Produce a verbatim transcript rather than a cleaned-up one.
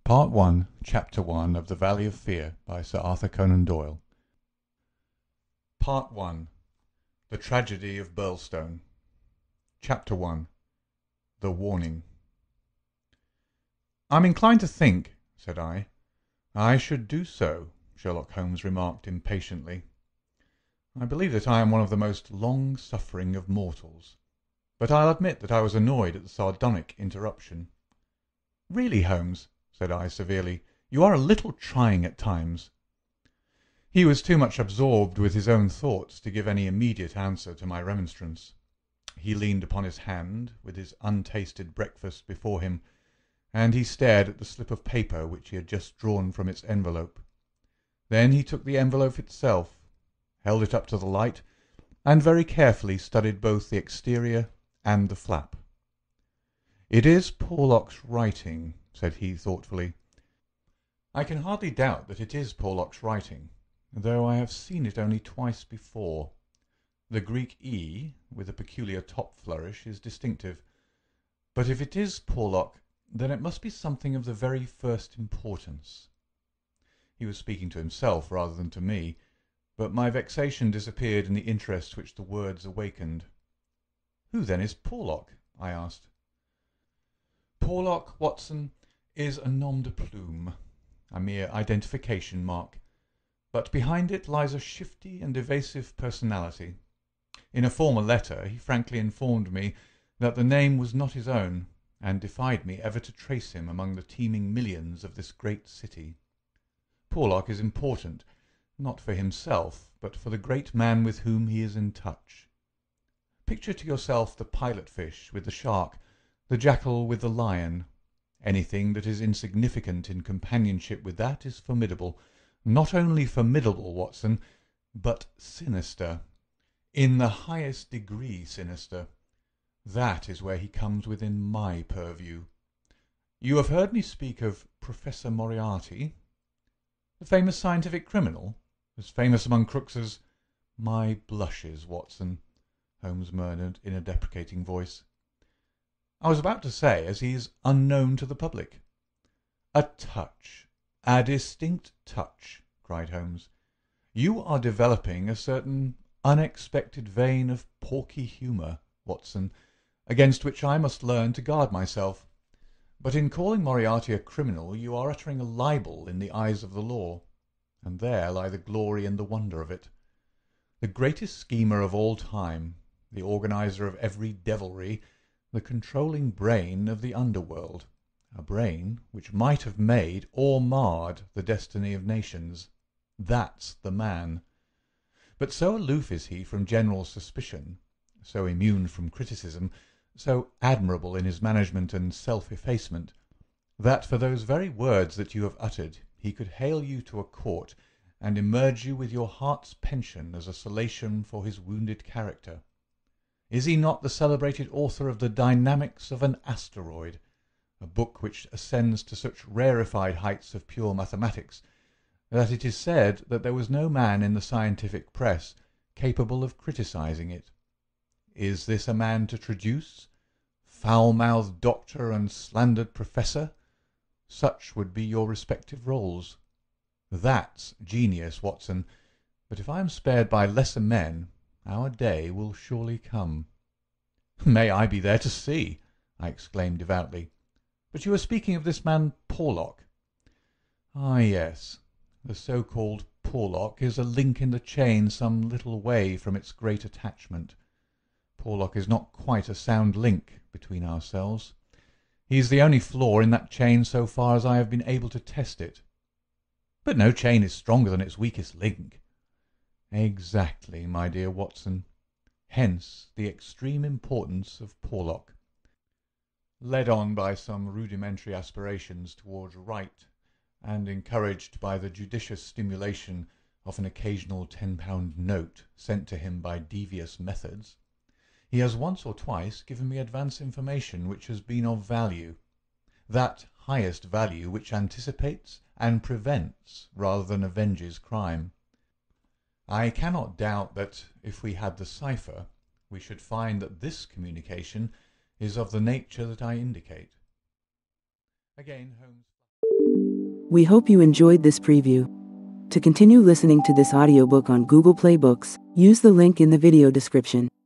Part one, Chapter one of The Valley of Fear by Sir Arthur Conan Doyle. Part one, The Tragedy of Birlstone. Chapter one, The Warning. "I'm inclined to think," said I. "I should do so," Sherlock Holmes remarked impatiently. "I believe that I am one of the most long-suffering of mortals. But I'll admit that I was annoyed at the sardonic interruption." "Really, Holmes," said I severely, "you are a little trying at times." He was too much absorbed with his own thoughts to give any immediate answer to my remonstrance. He leaned upon his hand, with his untasted breakfast before him, and he stared at the slip of paper which he had just drawn from its envelope. Then he took the envelope itself, held it up to the light, and very carefully studied both the exterior and the flap. "It is Porlock's writing," said he thoughtfully. "I can hardly doubt that it is Porlock's writing, though I have seen it only twice before. The Greek E, with a peculiar top flourish, is distinctive. But if it is Porlock, then it must be something of the very first importance." He was speaking to himself rather than to me, but my vexation disappeared in the interest which the words awakened. "Who then is Porlock?" I asked. "Porlock, Watson, is a nom de plume, a mere identification mark, but behind it lies a shifty and evasive personality. In a former letter he frankly informed me that the name was not his own, and defied me ever to trace him among the teeming millions of this great city. Porlock is important, not for himself, but for the great man with whom he is in touch. Picture to yourself the pilot fish with the shark, the jackal with the lion. Anything that is insignificant in companionship with that is formidable. Not only formidable, Watson, but sinister. In the highest degree sinister. That is where he comes within my purview. You have heard me speak of Professor Moriarty? The famous scientific criminal? As famous among crooks as—" "My blushes, Watson," Holmes murmured in a deprecating voice. "I was about to say, as he is unknown to the public." "A touch, a distinct touch," cried Holmes. "You are developing a certain unexpected vein of porky humour, Watson, against which I must learn to guard myself. But in calling Moriarty a criminal you are uttering a libel in the eyes of the law, and there lie the glory and the wonder of it. The greatest schemer of all time, the organizer of every devilry, the controlling brain of the underworld, a brain which might have made or marred the destiny of nations. That's the man. But so aloof is he from general suspicion, so immune from criticism, so admirable in his management and self-effacement, that for those very words that you have uttered he could hale you to a court and emerge you with your heart's pension as a solation for his wounded character. Is he not the celebrated author of The Dynamics of an Asteroid, a book which ascends to such rarefied heights of pure mathematics that it is said that there was no man in the scientific press capable of criticizing it? Is this a man to traduce? Foul-mouthed doctor and slandered professor? Such would be your respective rôles. That's genius, Watson, but if I am spared by lesser men, our day will surely come." "May I be there to see!" I exclaimed devoutly. "But you were speaking of this man Porlock." "Ah, yes. The so-called Porlock is a link in the chain some little way from its great attachment. Porlock is not quite a sound link between ourselves. He is the only flaw in that chain so far as I have been able to test it." "But no chain is stronger than its weakest link." "Exactly, my dear Watson. Hence the extreme importance of Porlock." Led on by some rudimentary aspirations towards right, and encouraged by the judicious stimulation of an occasional ten-pound note sent to him by devious methods, he has once or twice given me advance information which has been of value, that highest value which anticipates and prevents rather than avenges crime. I cannot doubt that, if we had the cipher, we should find that this communication is of the nature that I indicate. Again Holmes We hope you enjoyed this preview. To continue listening to this audiobook on Google Play Books, use the link in the video description.